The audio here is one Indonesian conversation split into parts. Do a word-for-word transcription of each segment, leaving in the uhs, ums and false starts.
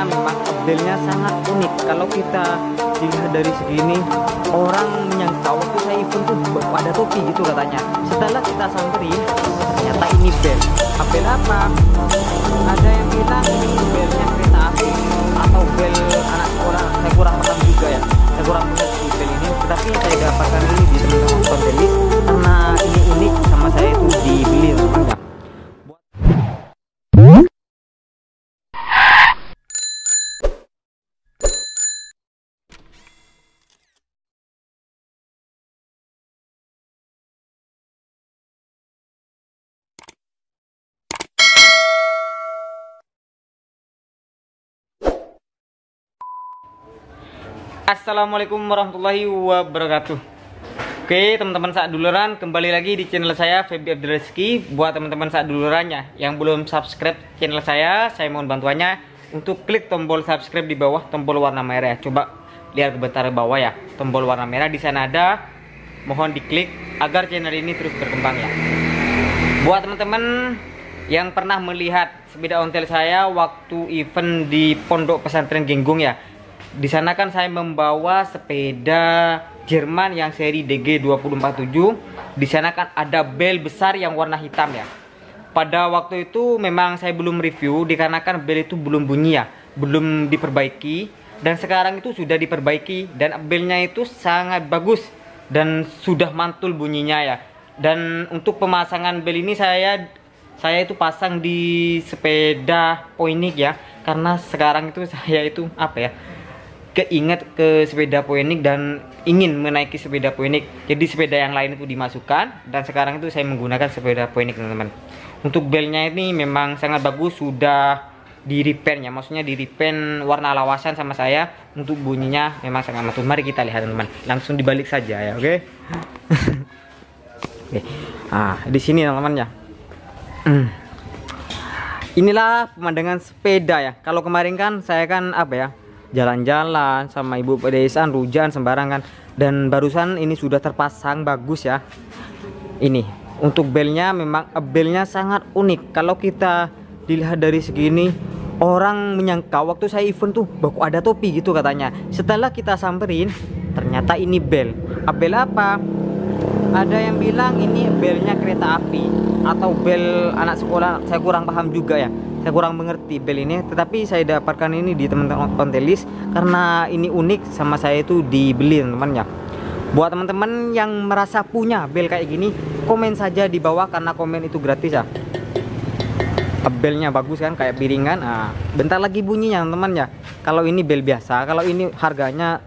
belnya memang belnya sangat unik. Kalau kita dilihat dari segini, orang menyangka waktu saya event tuh ada topi gitu katanya. Setelah kita samperin, ternyata ini bel. Bel apa? Ada yang bilang ini belnya kereta api atau bel anak sekolah. Saya kurang paham juga ya. Saya kurang mengerti bel ini. Tetapi saya dapatkan ini di teman-teman kontelis karena ini unik sama saya itu dibeli teman-teman. Assalamualaikum warahmatullahi wabarakatuh. Oke teman-teman saat duluran, kembali lagi di channel saya Feby Abdul Rizky. Buat teman-teman saat dulurannya yang belum subscribe channel saya, saya mohon bantuannya untuk klik tombol subscribe di bawah, tombol warna merah. Coba lihat ke bentar ke bawah ya, tombol warna merah di sana ada. Mohon diklik agar channel ini terus berkembang ya. Buat teman-teman yang pernah melihat sepeda ontel saya waktu event di Pondok Pesantren Genggong ya, di sana kan saya membawa sepeda Jerman yang seri D G dua nol empat tujuh. Di sana kan ada bel besar yang warna hitam ya. Pada waktu itu memang saya belum review dikarenakan bel itu belum bunyi ya, belum diperbaiki. Dan sekarang itu sudah diperbaiki dan belnya itu sangat bagus dan sudah mantul bunyinya ya. Dan untuk pemasangan bel ini saya saya itu pasang di sepeda Poinik ya, karena sekarang itu saya itu apa ya, keinget ke sepeda Poinik dan ingin menaiki sepeda Poinik. Jadi sepeda yang lain itu dimasukkan dan sekarang itu saya menggunakan sepeda Poinik teman-teman. Untuk belnya ini memang sangat bagus, sudah di repair ya, maksudnya di repair warna lawasan sama saya. Untuk bunyinya memang sangat mantul. Mari kita lihat teman-teman, langsung dibalik saja ya, oke. Oke. Ah, di sini teman-teman ya. Inilah pemandangan sepeda ya. Kalau kemarin kan saya kan apa ya, jalan-jalan sama ibu pedesaan, hujan sembarangan, dan barusan ini sudah terpasang bagus ya. Ini untuk belnya memang belnya sangat unik. Kalau kita dilihat dari segini, orang menyangka waktu saya event tuh baku ada topi gitu katanya. Setelah kita samperin, ternyata ini bel. Bel apa? Ada yang bilang ini belnya kereta api atau bel anak sekolah. Saya kurang paham juga ya, saya kurang mengerti bel ini. Tetapi saya dapatkan ini di teman-teman kontelis karena ini unik sama saya itu dibeli teman-teman ya. Buat teman-teman yang merasa punya bel kayak gini, komen saja di bawah karena komen itu gratis ya. Belnya bagus kan, kayak piringan. Nah, bentar lagi bunyinya teman-teman ya. Kalau ini bel biasa, kalau ini harganya,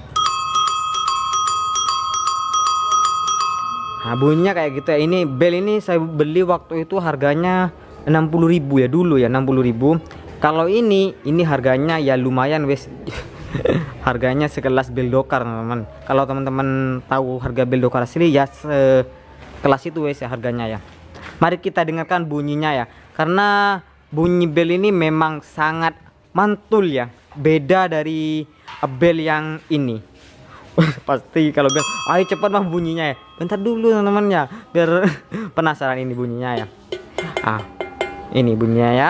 nah bunyinya kayak gitu ya. Ini bel ini saya beli waktu itu harganya enam puluh ribu ya dulu ya, enam puluh ribu. Kalau ini ini harganya ya lumayan wes. Harganya sekelas bel dokar teman-teman. Kalau teman-teman tahu harga bel dokar asli ya sekelas itu wes ya harganya ya. Mari kita dengarkan bunyinya ya, karena bunyi bel ini memang sangat mantul ya, beda dari bel yang ini. Pasti kalau bel, ayo cepat mah bunyinya ya. Bentar dulu teman-teman ya, biar penasaran ini bunyinya ya. Ah, ini bunyinya ya.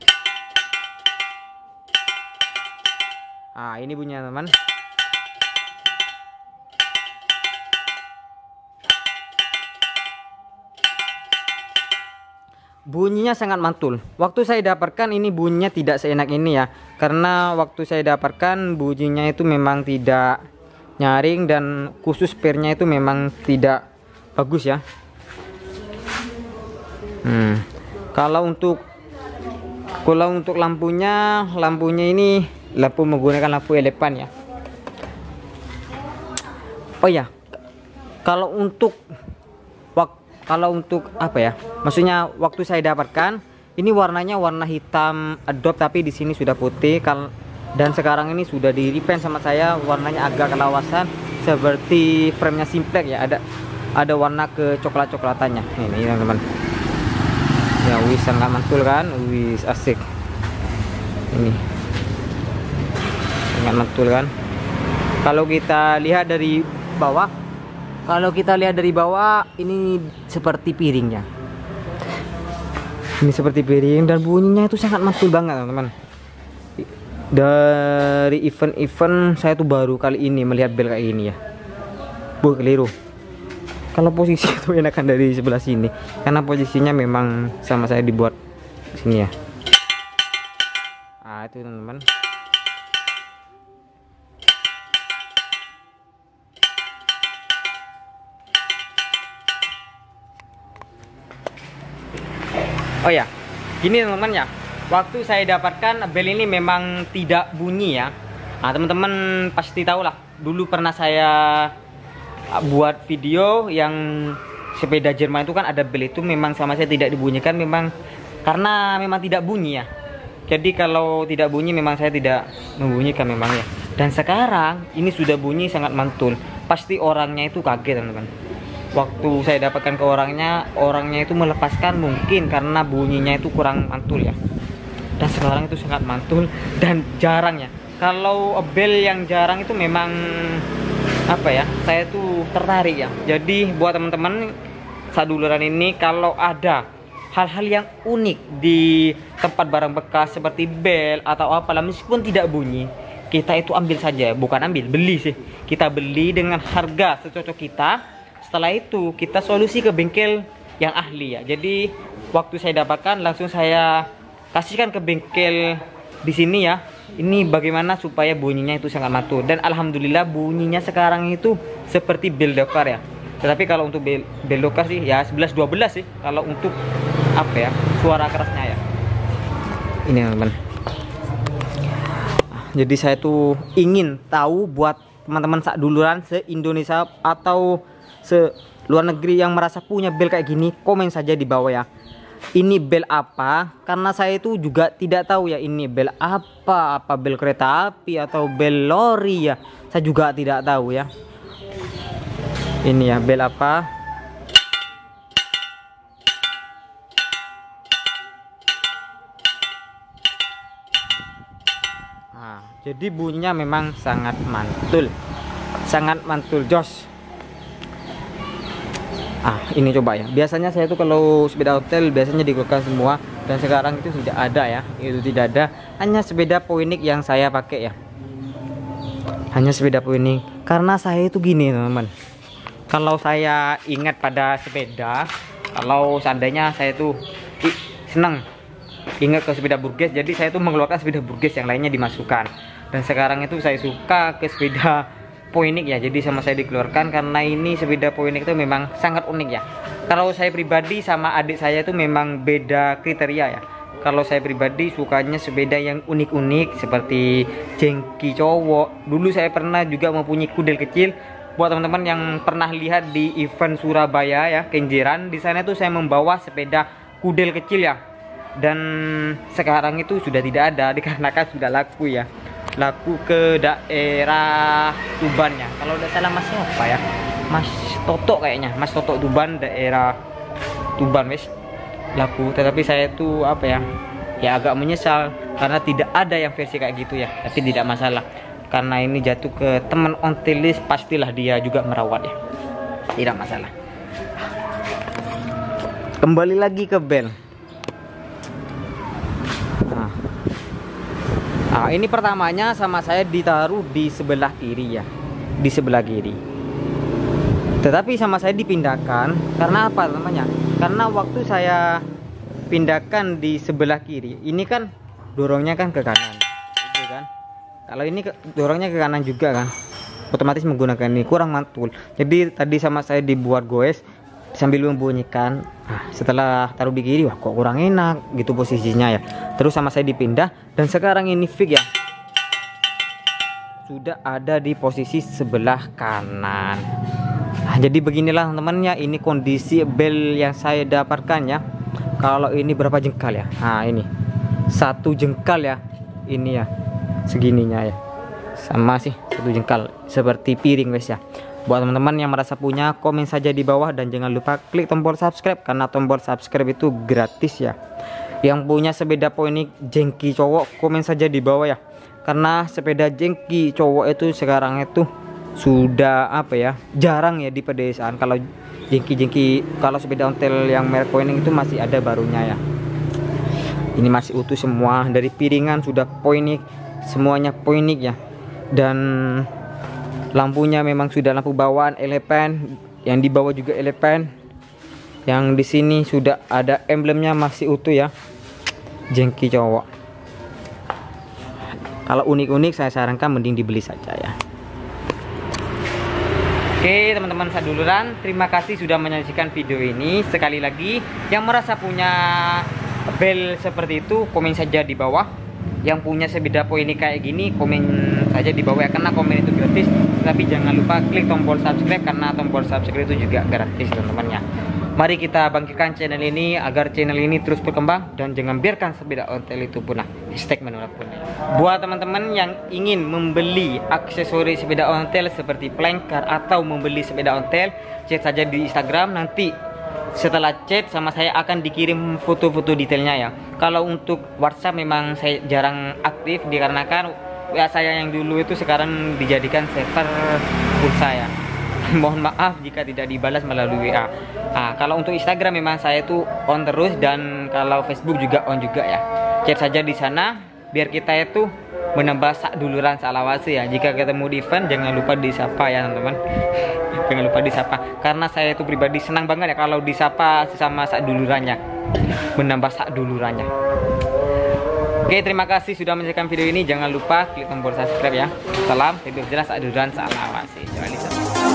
Ah, ini bunyinya teman. Bunyinya sangat mantul. Waktu saya dapatkan ini bunyinya tidak seenak ini ya, karena waktu saya dapatkan bunyinya itu memang tidak nyaring dan khusus pernya itu memang tidak bagus ya. Hmm. Kalau untuk kalau untuk lampunya, lampunya ini lampu menggunakan lampu elepan ya. Oh ya, kalau untuk wak, kalau untuk apa ya? Maksudnya waktu saya dapatkan ini warnanya warna hitam adobe, tapi di sini sudah putih. Kalau dan sekarang ini sudah di repaint sama saya, warnanya agak kelawasan seperti frame-nya Simplex ya, ada ada warna ke coklat-coklatannya. Ini teman-teman ya, wis sangat mantul kan, wis asik. Ini sangat mantul kan. Kalau kita lihat dari bawah, kalau kita lihat dari bawah ini seperti piringnya, ini seperti piring dan bunyinya itu sangat mantul banget teman-teman. Dari event-event saya tuh baru kali ini melihat bel kayak gini ya. Bu, keliru. Kalau posisi itu enakan dari sebelah sini, karena posisinya memang sama saya dibuat sini ya. Ah, itu teman-teman. Oh ya, gini teman-teman ya. Waktu saya dapatkan bel ini memang tidak bunyi ya. Nah, teman-teman pasti tahu lah. Dulu pernah saya buat video yang sepeda Jerman itu kan ada bel itu memang sama saya tidak dibunyikan, memang karena memang tidak bunyi ya. Jadi kalau tidak bunyi memang saya tidak membunyikan memang ya. Dan sekarang ini sudah bunyi sangat mantul. Pasti orangnya itu kaget teman-teman. Waktu saya dapatkan ke orangnya, orangnya itu melepaskan mungkin karena bunyinya itu kurang mantul ya. Dan sekarang itu sangat mantul dan jarang ya. Kalau bel yang jarang itu memang apa ya, saya tuh tertarik ya. Jadi buat teman-teman saduluran ini, kalau ada hal-hal yang unik di tempat barang bekas seperti bel atau apalah, meskipun tidak bunyi, kita itu ambil saja. Bukan ambil, beli sih. Kita beli dengan harga secocok kita. Setelah itu kita solusi ke bengkel yang ahli ya. Jadi waktu saya dapatkan langsung saya kasihkan ke bengkel di sini ya. Ini bagaimana supaya bunyinya itu sangat mantul, dan alhamdulillah bunyinya sekarang itu seperti bel dokar ya. Tetapi kalau untuk bel, bel dokar sih ya sebelas dua belas sih kalau untuk apa ya, suara kerasnya ya. Ini teman-teman. Jadi saya tuh ingin tahu buat teman-teman saduluran se-Indonesia atau se luar negeri yang merasa punya bel kayak gini, komen saja di bawah ya. Ini bel apa? Karena saya itu juga tidak tahu ya, ini bel apa, apa bel kereta api atau bel lori ya. Saya juga tidak tahu ya. Ini ya bel apa? Nah, jadi bunyinya memang sangat mantul. Sangat mantul jos. Ah, ini coba ya. Biasanya saya tuh kalau sepeda hotel biasanya dikeluarkan semua, dan sekarang itu tidak ada ya. Itu tidak ada. Hanya sepeda Poinik yang saya pakai ya. Hanya sepeda Poinik. Karena saya itu gini, teman-teman. Kalau saya ingat pada sepeda, kalau seandainya saya tuh senang ingat ke sepeda Burgess, jadi saya tuh mengeluarkan sepeda Burgess, yang lainnya dimasukkan. Dan sekarang itu saya suka ke sepeda Poinik ya, jadi sama saya dikeluarkan karena ini sepeda Poinik itu memang sangat unik ya. Kalau saya pribadi sama adik saya itu memang beda kriteria ya. Kalau saya pribadi sukanya sepeda yang unik-unik seperti jengki cowok. Dulu saya pernah juga mempunyai kudel kecil. Buat teman-teman yang pernah lihat di event Surabaya ya, Kenjeran, di sana itu saya membawa sepeda kudel kecil ya. Dan sekarang itu sudah tidak ada dikarenakan sudah laku ya. Laku ke daerah Tuban ya. Kalau tidak salah Mas siapa ya? Mas Toto kayaknya. Mas Toto Tuban, daerah Tuban wes. Laku. Tetapi saya tuh apa ya? Ya agak menyesal karena tidak ada yang versi kayak gitu ya. Tapi tidak masalah. Karena ini jatuh ke teman ontelis, pastilah dia juga merawat ya. Tidak masalah. Kembali lagi ke bel. Nah. Nah, ini pertamanya sama saya ditaruh di sebelah kiri ya, di sebelah kiri. Tetapi sama saya dipindahkan karena apa namanya? Karena waktu saya pindahkan di sebelah kiri, ini kan dorongnya kan ke kanan, gitu kan? Kalau ini ke, dorongnya ke kanan juga kan, otomatis menggunakan ini kurang mantul. Jadi tadi sama saya dibuat goes sambil membunyikan. Nah, setelah taruh di kiri, wah kok kurang enak gitu posisinya ya. Terus sama saya dipindah dan sekarang ini fix ya, sudah ada di posisi sebelah kanan. Nah, jadi beginilah teman-teman ya, ini kondisi bel yang saya dapatkan ya. Kalau ini berapa jengkal ya? Nah ini satu jengkal ya, ini ya segininya ya, sama sih satu jengkal seperti piring guys ya. Buat teman-teman yang merasa punya, komen saja di bawah dan jangan lupa klik tombol subscribe karena tombol subscribe itu gratis ya. Yang punya sepeda Poinik jengki cowok, komen saja di bawah ya. Karena sepeda jengki cowok itu sekarang itu sudah apa ya, jarang ya di pedesaan. Kalau jengki-jengki, kalau sepeda ontel yang merek Poinik itu masih ada barunya ya. Ini masih utuh semua, dari piringan sudah Poinik, semuanya poinik ya. Dan lampunya memang sudah lampu bawaan elepen, yang di bawah juga elepen. Yang di sini sudah ada emblemnya masih utuh ya. Jengki cowok. Kalau unik-unik saya sarankan mending dibeli saja ya. Oke teman-teman saduluran, terima kasih sudah menyaksikan video ini. Sekali lagi, yang merasa punya bel seperti itu komen saja di bawah. Yang punya sepeda poinik kayak gini komen saja di bawah ya, karena komen itu gratis. Tapi jangan lupa klik tombol subscribe, karena tombol subscribe itu juga gratis teman-teman ya. Mari kita bangkitkan channel ini agar channel ini terus berkembang, dan jangan biarkan sepeda ontel itu punah. Hashtag menolak punah. Buat teman-teman yang ingin membeli aksesoris sepeda ontel seperti flanker atau membeli sepeda ontel, chat saja di Instagram. Nanti setelah chat sama saya akan dikirim foto-foto detailnya ya. Kalau untuk WhatsApp memang saya jarang aktif dikarenakan W A saya yang dulu itu sekarang dijadikan server pulsa ya. Mohon maaf jika tidak dibalas melalui W A. Nah, kalau untuk Instagram memang saya itu on terus, dan kalau Facebook juga on juga ya. Chat saja di sana biar kita itu menambah sak duluran salawase ya. Jika ketemu di event jangan lupa disapa ya teman-teman. Jangan lupa disapa, karena saya itu pribadi senang banget ya kalau disapa sesama sak dulurannya, menambah sak dulurannya. Oke, terima kasih sudah menyaksikan video ini. Jangan lupa klik tombol subscribe ya. Salam, hidup jelas, sak duluran salawase.